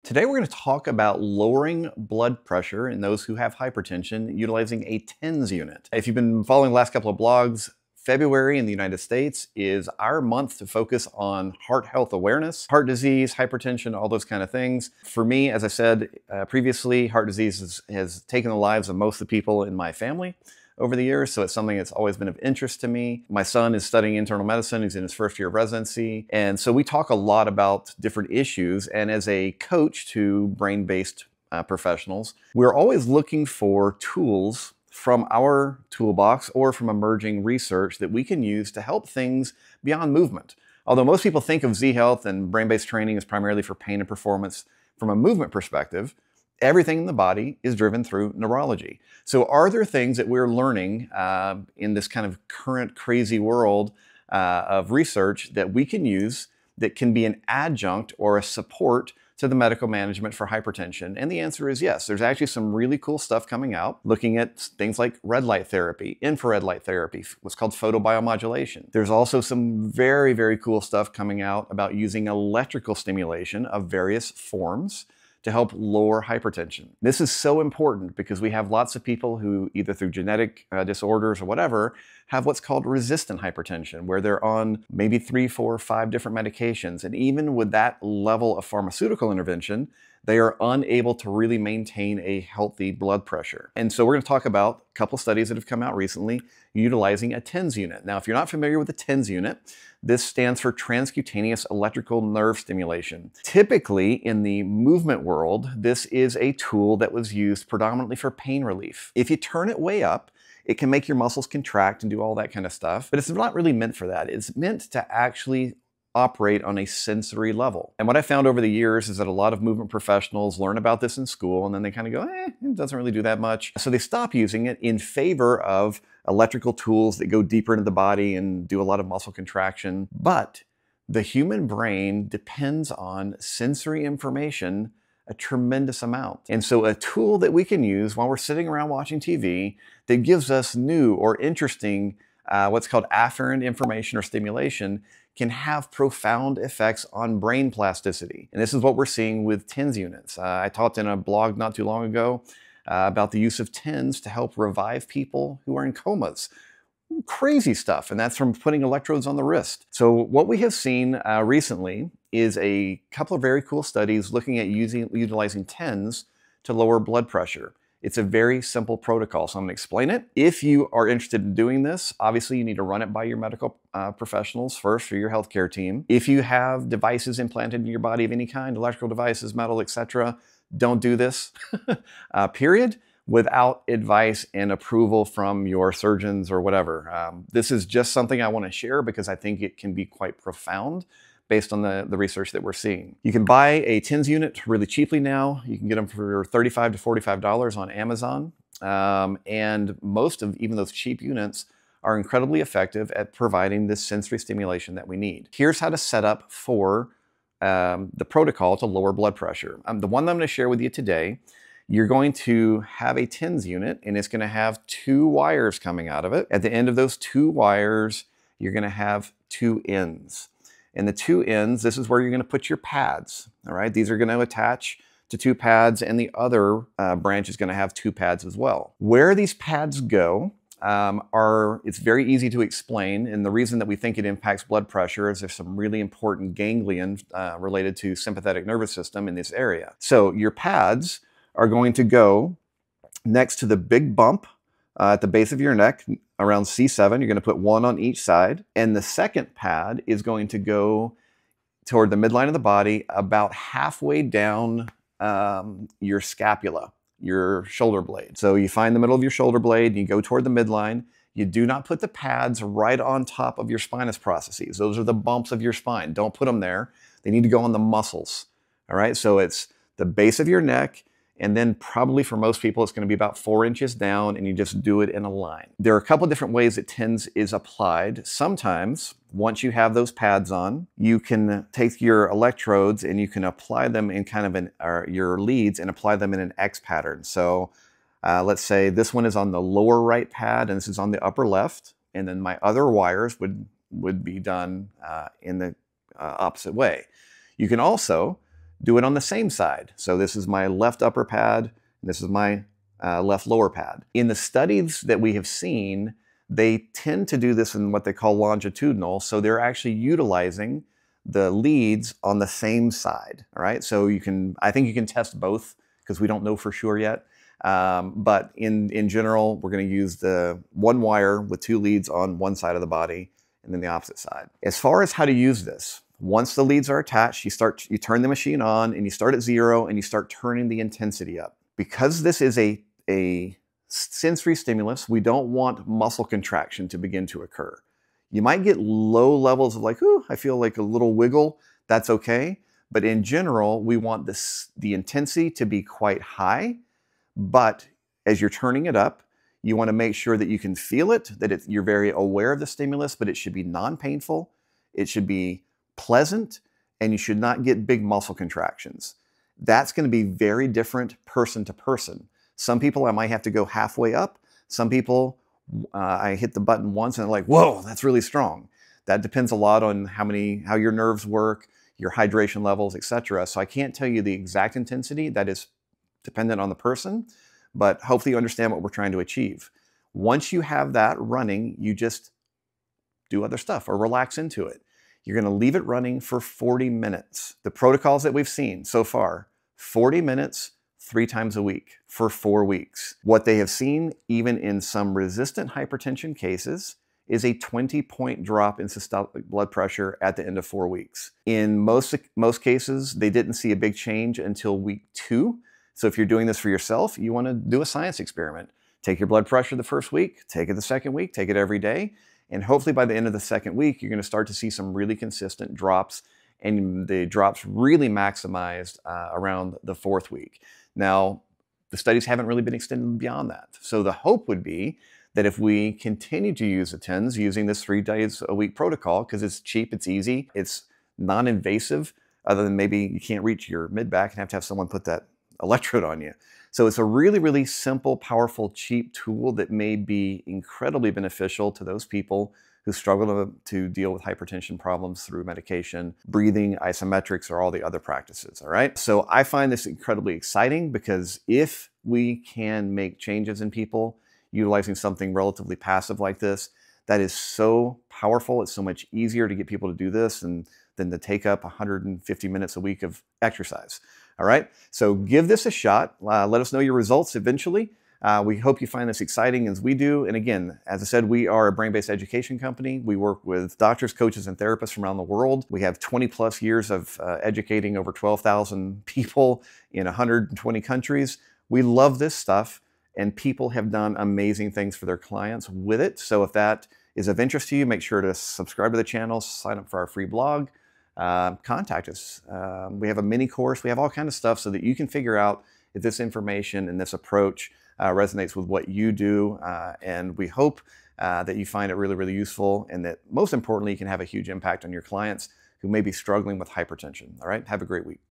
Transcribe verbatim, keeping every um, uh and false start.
Today we're going to talk about lowering blood pressure in those who have hypertension utilizing a TENS unit. If you've been following the last couple of blogs, February in the United States is our month to focus on heart health awareness, heart disease, hypertension, all those kind of things. For me, as I said uh, previously, heart disease has, has taken the lives of most of the people in my family over the years, so it's something that's always been of interest to me. My son is studying internal medicine. He's in his first year of residency. And so we talk a lot about different issues. And as a coach to brain-based uh, professionals, we're always looking for tools from our toolbox or from emerging research that we can use to help things beyond movement. Although most people think of Z-Health and brain-based training as primarily for pain and performance, from a movement perspective, everything in the body is driven through neurology. So are there things that we're learning uh, in this kind of current crazy world uh, of research that we can use that can be an adjunct or a support to the medical management for hypertension? And the answer is yes. There's actually some really cool stuff coming out looking at things like red light therapy, infrared light therapy, what's called photobiomodulation. There's also some very, very cool stuff coming out about using electrical stimulation of various forms to help lower hypertension. This is so important because we have lots of people who, either through genetic uh, disorders or whatever, have what's called resistant hypertension, where they're on maybe three, four, five different medications. And even with that level of pharmaceutical intervention, they are unable to really maintain a healthy blood pressure. And so we're going to talk about a couple studies that have come out recently utilizing a TENS unit. Now, if you're not familiar with the TENS unit, this stands for transcutaneous electrical nerve stimulation. Typically, in the movement world, this is a tool that was used predominantly for pain relief. If you turn it way up, it can make your muscles contract and do all that kind of stuff, but it's not really meant for that. It's meant to actually operate on a sensory level. And what I found over the years is that a lot of movement professionals learn about this in school and then they kind of go, eh, it doesn't really do that much. So they stop using it in favor of electrical tools that go deeper into the body and do a lot of muscle contraction. But the human brain depends on sensory information a tremendous amount. And so a tool that we can use while we're sitting around watching T V that gives us new or interesting uh, what's called afferent information or stimulation can have profound effects on brain plasticity. And this is what we're seeing with TENS units. Uh, I talked in a blog not too long ago uh, about the use of TENS to help revive people who are in comas. Crazy stuff, and that's from putting electrodes on the wrist. So what we have seen uh, recently is a couple of very cool studies looking at using utilizing TENS to lower blood pressure. It's a very simple protocol, so I'm gonna explain it. If you are interested in doing this, obviously you need to run it by your medical uh, professionals first, for your healthcare team. If you have devices implanted in your body of any kind, electrical devices, metal, et cetera, don't do this, uh, period, without advice and approval from your surgeons or whatever. Um, this is just something I wanna share because I think it can be quite profound based on the, the research that we're seeing. You can buy a TENS unit really cheaply now. You can get them for thirty-five to forty-five dollars on Amazon. Um, and most of even those cheap units are incredibly effective at providing this sensory stimulation that we need. Here's how to set up for um, the protocol to lower blood pressure. Um, the one that I'm gonna share with you today, you're going to have a TENS unit and it's gonna have two wires coming out of it. At the end of those two wires, you're gonna have two ends. And the two ends, this is where you're going to put your pads, all right? These are going to attach to two pads, and the other uh, branch is going to have two pads as well. Where these pads go um, are, it's very easy to explain, and the reason that we think it impacts blood pressure is there's some really important ganglion uh, related to sympathetic nervous system in this area. So your pads are going to go next to the big bump Uh, at the base of your neck, around C seven. You're going to put one on each side. And the second pad is going to go toward the midline of the body, about halfway down um, your scapula, your shoulder blade. So you find the middle of your shoulder blade, and you go toward the midline. You do not put the pads right on top of your spinous processes. Those are the bumps of your spine. Don't put them there. They need to go on the muscles. All right, so it's the base of your neck, and then probably for most people, it's going to be about four inches down, and you just do it in a line. There are a couple different ways that TENS is applied. Sometimes, once you have those pads on, you can take your electrodes and you can apply them in kind of an, or your leads and apply them in an X pattern. So uh, let's say this one is on the lower right pad and this is on the upper left, and then my other wires would, would be done uh, in the uh, opposite way. You can also Do it on the same side. So this is my left upper pad, and this is my uh, left lower pad. In the studies that we have seen, they tend to do this in what they call longitudinal, so they're actually utilizing the leads on the same side, all right? So you can, I think you can test both because we don't know for sure yet. Um, but in, in general, we're gonna use the one wire with two leads on one side of the body and then the opposite side. As far as how to use this, once the leads are attached, you start, you turn the machine on and you start at zero and you start turning the intensity up. Because this is a, a sensory stimulus, we don't want muscle contraction to begin to occur. You might get low levels of like, ooh, I feel like a little wiggle. That's okay. But in general, we want this, the intensity to be quite high. But as you're turning it up, you want to make sure that you can feel it, that it, you're very aware of the stimulus, but it should be non-painful. It should be pleasant, and you should not get big muscle contractions. That's going to be very different person to person. Some people, I might have to go halfway up. Some people, uh, I hit the button once and they're like, whoa, that's really strong. That depends a lot on how many, how your nerves work, your hydration levels, et cetera. So I can't tell you the exact intensity. That is dependent on the person, but hopefully you understand what we're trying to achieve. Once you have that running, you just do other stuff or relax into it. You're going to leave it running for forty minutes. The protocols that we've seen so far, forty minutes, three times a week for four weeks. What they have seen, even in some resistant hypertension cases, is a twenty point drop in systolic blood pressure at the end of four weeks. In most, most cases, they didn't see a big change until week two. So if you're doing this for yourself, you want to do a science experiment. Take your blood pressure the first week, take it the second week, take it every day, and hopefully by the end of the second week, you're going to start to see some really consistent drops, and the drops really maximized uh, around the fourth week. Now, the studies haven't really been extended beyond that. So the hope would be that if we continue to use the TENS using this three days a week protocol, because it's cheap, it's easy, it's non-invasive, other than maybe you can't reach your mid-back and have to have someone put that electrode on you. So it's a really, really simple, powerful, cheap tool that may be incredibly beneficial to those people who struggle to, to deal with hypertension problems through medication, breathing, isometrics, or all the other practices, all right? So I find this incredibly exciting because if we can make changes in people utilizing something relatively passive like this, that is so powerful. It's so much easier to get people to do this and than to take up one hundred fifty minutes a week of exercise. All right, so give this a shot. Uh, let us know your results eventually. Uh, we hope you find this exciting as we do. And again, as I said, we are a brain-based education company. We work with doctors, coaches, and therapists from around the world. We have twenty plus years of uh, educating over twelve thousand people in one hundred twenty countries. We love this stuff, and people have done amazing things for their clients with it. So if that is of interest to you, make sure to subscribe to the channel, sign up for our free blog, uh, contact us. Um, we have a mini course. We have all kinds of stuff so that you can figure out if this information and this approach uh, resonates with what you do. Uh, and we hope uh, that you find it really, really useful, and that most importantly, you can have a huge impact on your clients who may be struggling with hypertension. All right, have a great week.